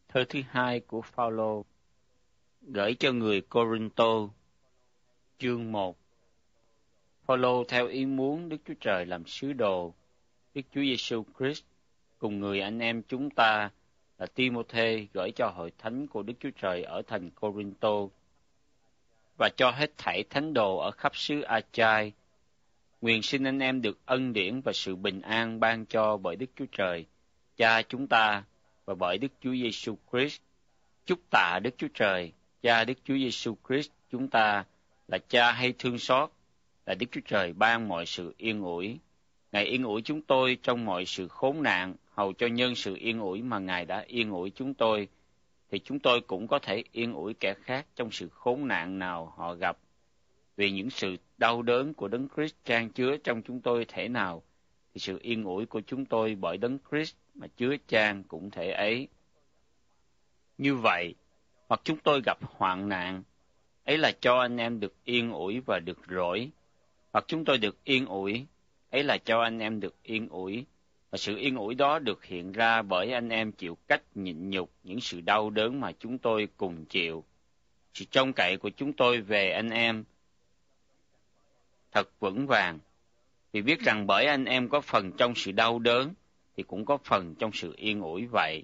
Thơ thứ hai của Phaolô gửi cho người Cô-rinh-tô, chương 1. Phaolô theo ý muốn Đức Chúa Trời làm sứ đồ Đức Chúa Giêsu Christ cùng người anh em chúng ta là Ti-mô-thê gửi cho hội thánh của Đức Chúa Trời ở thành Cô-rinh-tô và cho hết thảy thánh đồ ở khắp xứ A-chai. Nguyện xin anh em được ân điển và sự bình an ban cho bởi Đức Chúa Trời, Cha chúng ta, và bởi Đức Chúa Giêsu Christ. Chúc tạ Đức Chúa Trời, Cha Đức Chúa Giêsu Christ chúng ta, là Cha hay thương xót, là Đức Chúa Trời ban mọi sự yên ủi. Ngài yên ủi chúng tôi trong mọi sự khốn nạn, hầu cho nhân sự yên ủi mà Ngài đã yên ủi chúng tôi, thì chúng tôi cũng có thể yên ủi kẻ khác trong sự khốn nạn nào họ gặp. Vì những sự đau đớn của Đấng Christ chan chứa trong chúng tôi thể nào, thì sự yên ủi của chúng tôi bởi Đấng Christ mà chứa chan cũng thể ấy. Như vậy, hoặc chúng tôi gặp hoạn nạn, ấy là cho anh em được yên ủi và được rỗi, hoặc chúng tôi được yên ủi, ấy là cho anh em được yên ủi, và sự yên ủi đó được hiện ra bởi anh em chịu cách nhịn nhục những sự đau đớn mà chúng tôi cùng chịu. Sự trông cậy của chúng tôi về anh em thật vững vàng, vì biết rằng bởi anh em có phần trong sự đau đớn, thì cũng có phần trong sự yên ủi vậy.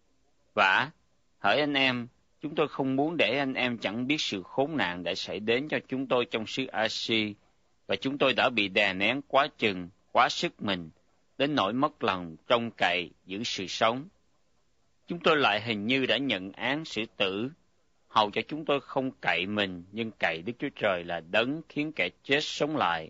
Vả, hỡi anh em, chúng tôi không muốn để anh em chẳng biết sự khốn nạn đã xảy đến cho chúng tôi trong xứ A-si, và chúng tôi đã bị đè nén quá chừng, quá sức mình, đến nỗi mất lòng trông cậy giữ sự sống. Chúng tôi lại hình như đã nhận án xử tử, hầu cho chúng tôi không cậy mình, nhưng cậy Đức Chúa Trời là đấng khiến kẻ chết sống lại.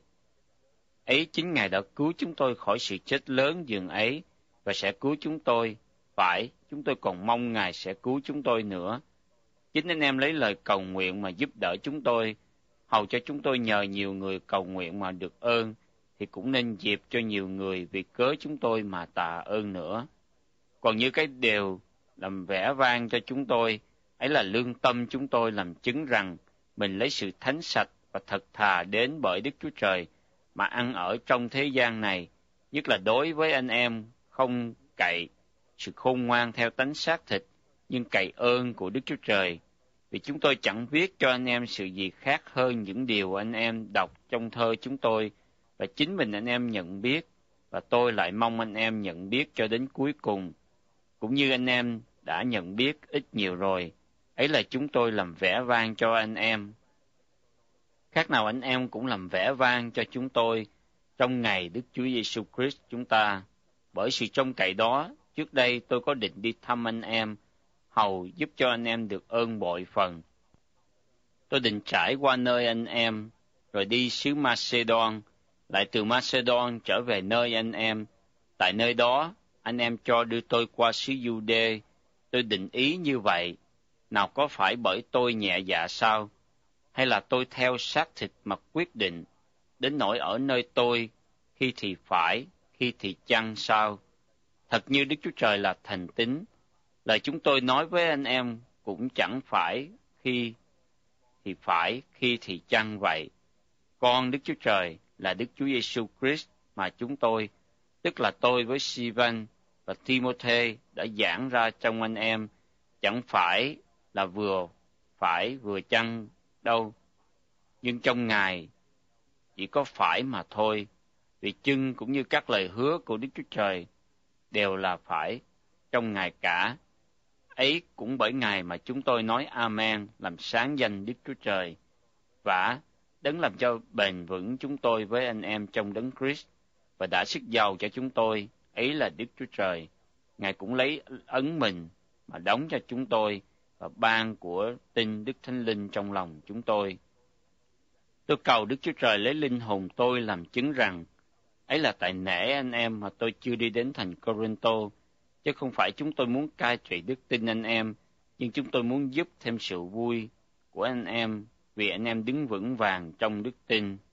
Ấy chính Ngài đã cứu chúng tôi khỏi sự chết lớn dường ấy, và sẽ cứu chúng tôi. Phải, chúng tôi còn mong Ngài sẽ cứu chúng tôi nữa. Chính anh em lấy lời cầu nguyện mà giúp đỡ chúng tôi, hầu cho chúng tôi nhờ nhiều người cầu nguyện mà được ơn, thì cũng nên dịp cho nhiều người vì cớ chúng tôi mà tạ ơn nữa. Còn như cái điều làm vẻ vang cho chúng tôi, ấy là lương tâm chúng tôi làm chứng rằng mình lấy sự thánh sạch và thật thà đến bởi Đức Chúa Trời mà ăn ở trong thế gian này, nhất là đối với anh em không cậy sự khôn ngoan theo tánh xác thịt, nhưng cậy ơn của Đức Chúa Trời. Vì chúng tôi chẳng viết cho anh em sự gì khác hơn những điều anh em đọc trong thơ chúng tôi, và chính mình anh em nhận biết, và tôi lại mong anh em nhận biết cho đến cuối cùng, cũng như anh em đã nhận biết ít nhiều rồi. Ấy là chúng tôi làm vẻ vang cho anh em. Khác nào anh em cũng làm vẻ vang cho chúng tôi trong ngày Đức Chúa Giêsu Christ chúng ta. Bởi sự trông cậy đó, trước đây tôi có định đi thăm anh em, hầu giúp cho anh em được ơn bội phần. Tôi định trải qua nơi anh em, rồi đi xứ Macedon, lại từ Macedon trở về nơi anh em. Tại nơi đó, anh em cho đưa tôi qua xứ Giu-đê. Tôi định ý như vậy, nào có phải bởi tôi nhẹ dạ sao? Hay là tôi theo xác thịt mà quyết định, đến nỗi ở nơi tôi, khi thì phải, khi thì chăng sao? Thật như Đức Chúa Trời là thành tín, lời chúng tôi nói với anh em cũng chẳng phải khi thì phải, khi thì chăng vậy. Con Đức Chúa Trời là Đức Chúa Giêsu Christ mà chúng tôi, tức là tôi với Si-van và Ti-mô-thê đã giảng ra trong anh em, chẳng phải là vừa phải vừa chăng đâu, nhưng trong Ngài chỉ có phải mà thôi, vì chưng cũng như các lời hứa của Đức Chúa Trời đều là phải trong Ngài cả. Ấy cũng bởi Ngài mà chúng tôi nói Amen, làm sáng danh Đức Chúa Trời. Vả, đấng làm cho bền vững chúng tôi với anh em trong đấng Christ, và đã sức giàu cho chúng tôi, ấy là Đức Chúa Trời. Ngài cũng lấy ấn mình mà đóng cho chúng tôi, và ban của tin Đức Thánh Linh trong lòng chúng tôi. Tôi cầu Đức Chúa Trời lấy linh hồn tôi làm chứng rằng, ấy là tại nể anh em mà tôi chưa đi đến thành Cô-rinh-tô, chứ không phải chúng tôi muốn cai trị đức tin anh em, nhưng chúng tôi muốn giúp thêm sự vui của anh em, vì anh em đứng vững vàng trong đức tin.